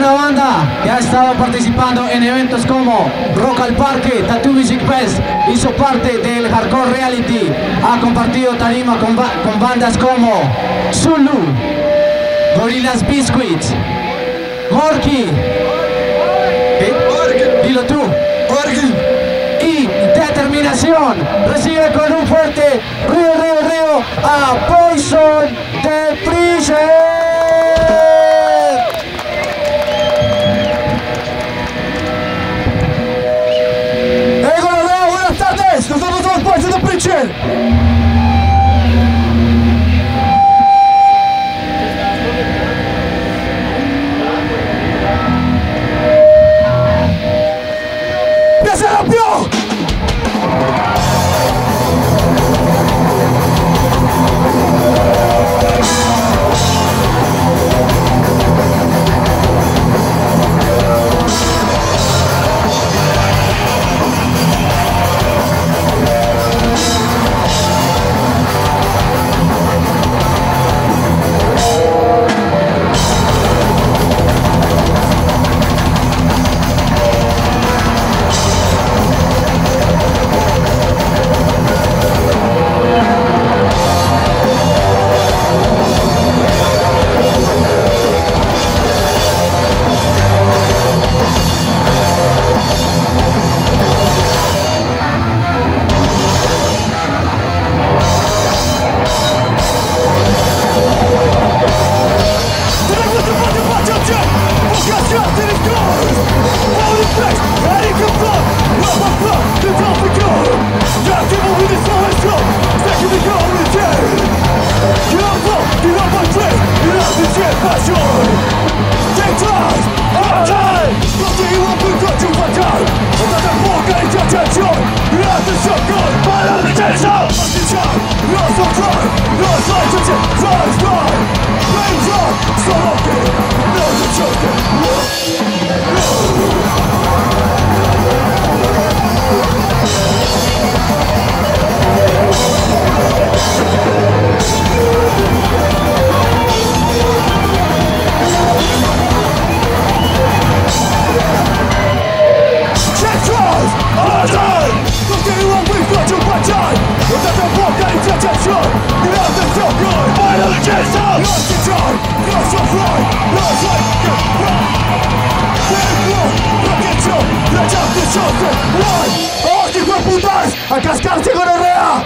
una banda que ha estado participando en eventos como Rock al Parque, Tattoo Music Fest, hizo parte del Hardcore Reality, ha compartido tarima con bandas como Zulu, Gorillaz Biscuits, Morky, dilo tú, y Determinación. Recibe con un fuerte río a Poison the Freezer. Buenas tardes, nosotros somos Poison the Freezer. ¡A cascarse con Orrea!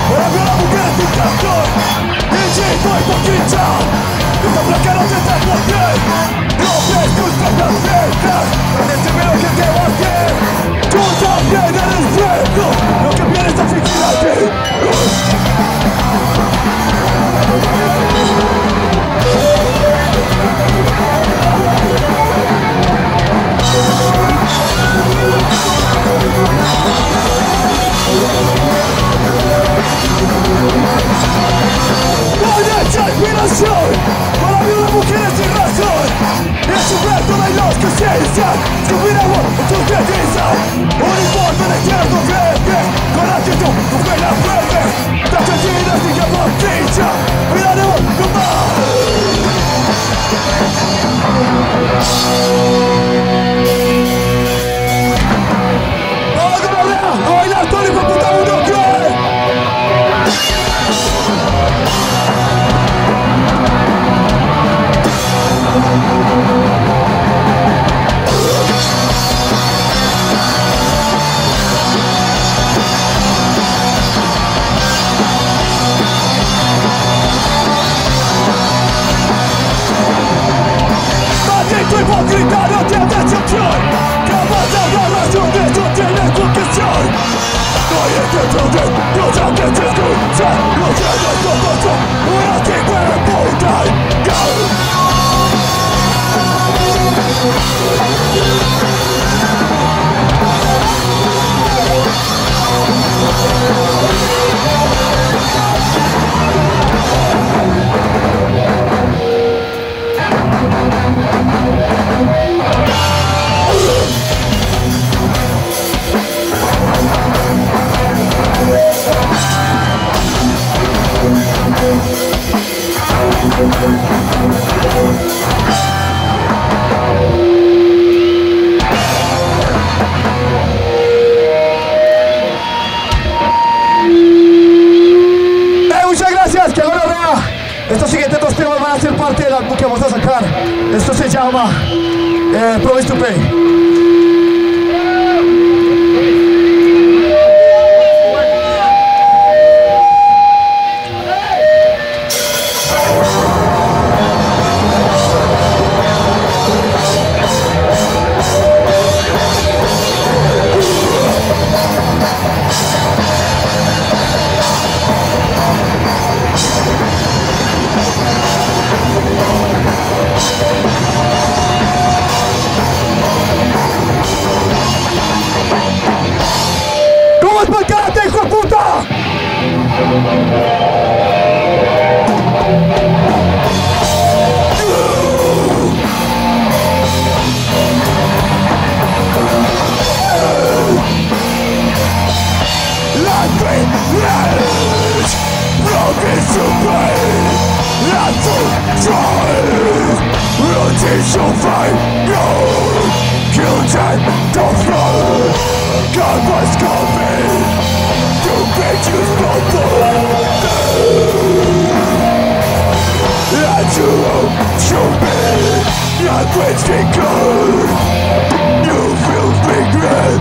Ahora veo a las mujeres sin razón. Insisto, hipocresía. Esta placa no te está por qué. No ves tus propias letras. Decime lo que te va a hacer. Tú también eres bueno. Lo que vienes a fingirte. Inspiración, para mí una mujer es sin razón. Es un reto de los que se inician. Subir a vos, tus bellezas. Uniforme de cierto verde. Con actitud, tu fe la fuerte. Te asesinas y que botella. Mira de vos, no más. ¡Vamos, Correa! ¡A bailar todo el hijo de puta mundo que! Maldito hipócrita, no tienes excepción. Capaz de hablar razón, eso tienes conquistar. No hay excepción, no sabes escuchar. No tienes compasión, una tigre de puta. Muchas gracias, que ahora vea. Estos siguientes dos temas van a ser parte del álbum que vamos a sacar. Esto se llama Promise to Pay. ¿Cómo es por karate, hijo de puta? God was coming to make you stumble. And you show me not wasting good. You will regret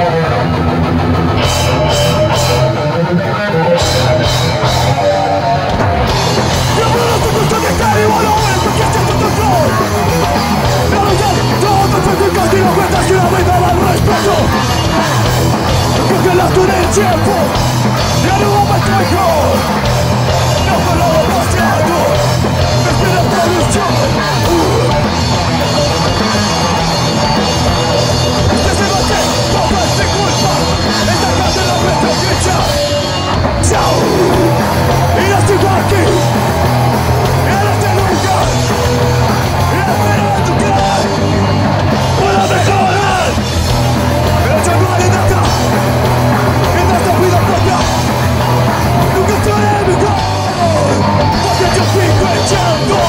Tiempo, ya no me traigo, no me lo he pasado, me espera producción. Usted se bate, todo es de culpa, esta casa la nuestra fecha. Chao, y ya estoy aquí, en este lugar, y esperando que pueda mejorar, pero ya no hay nada. Nesta vida própria nunca estarei melhor, porque eu fico echando.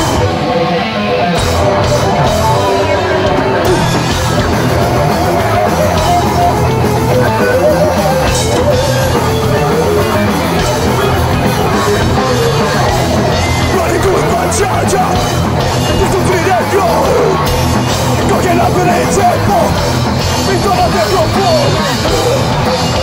Running with my charger, questo privilegio, con che la pena in tempo, mi torna dentro un po'.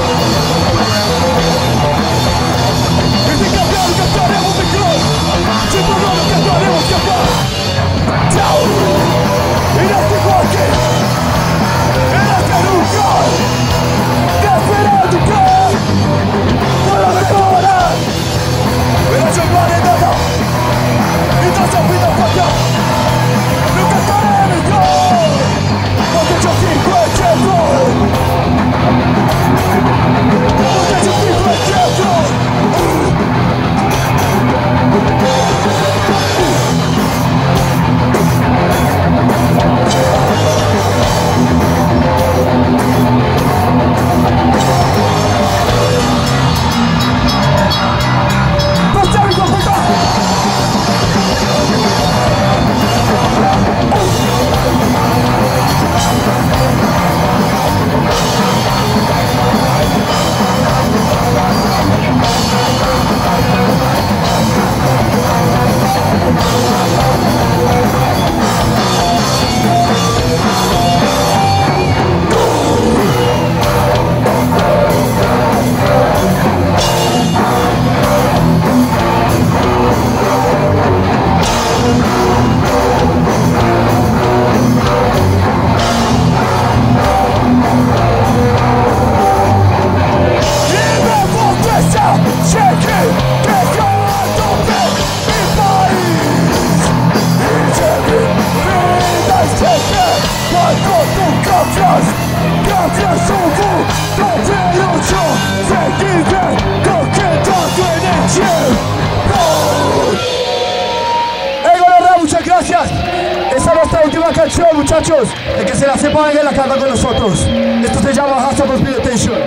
Canción, muchachos, el que se la sepa venga la canta con nosotros. Esto se llama House of Meditation.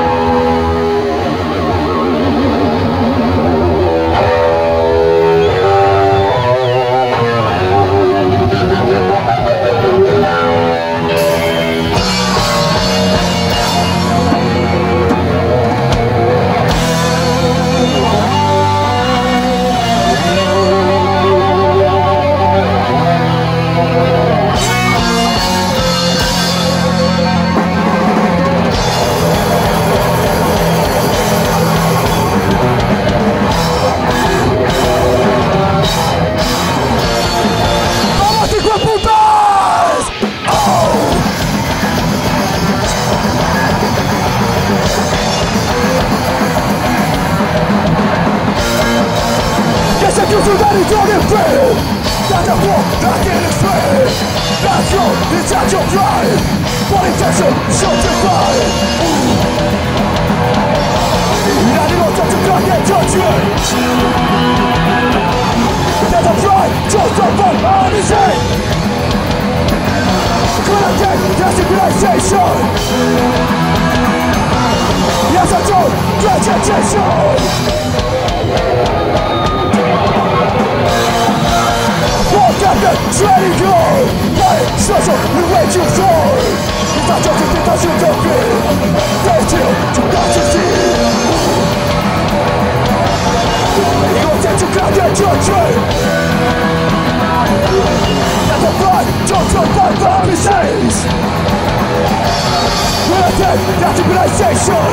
Yes, I do, vegetation. Walk at the training ground, lying special, we wait you for. It's not just a thing you don't feel. They chill, to not to see. You'll take to God at your train. Let the blood, don't throw by the says. We're check, that's civilization.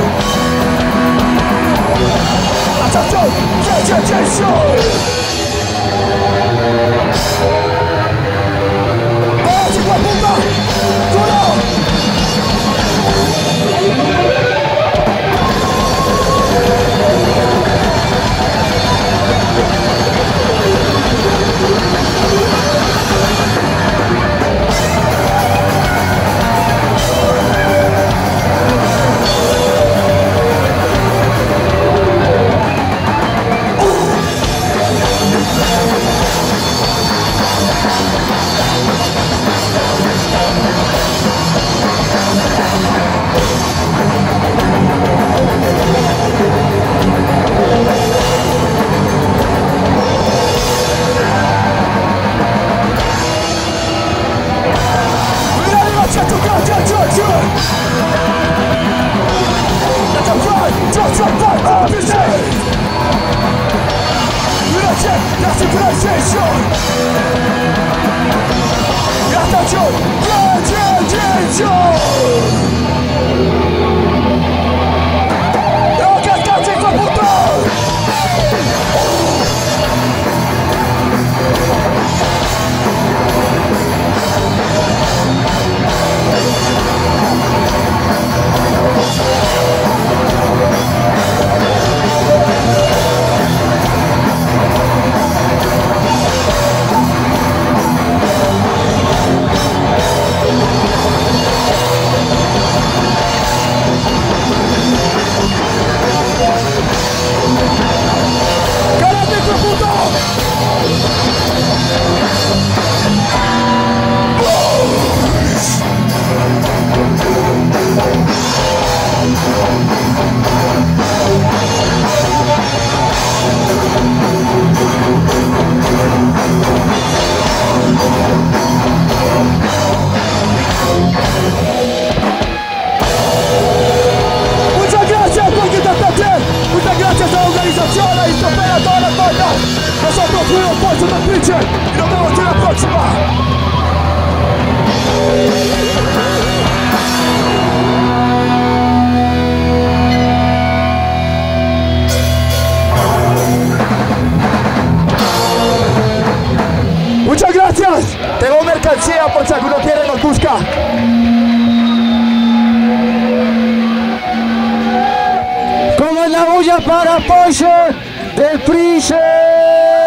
Attention. Vamos igual punta, duro. Nosotros fuimos Poison the Preacher y nos vemos en la próxima. Muchas gracias. Tengo mercancía por si alguno quiere nos busca. Como es la bulla para Poison the Preacher.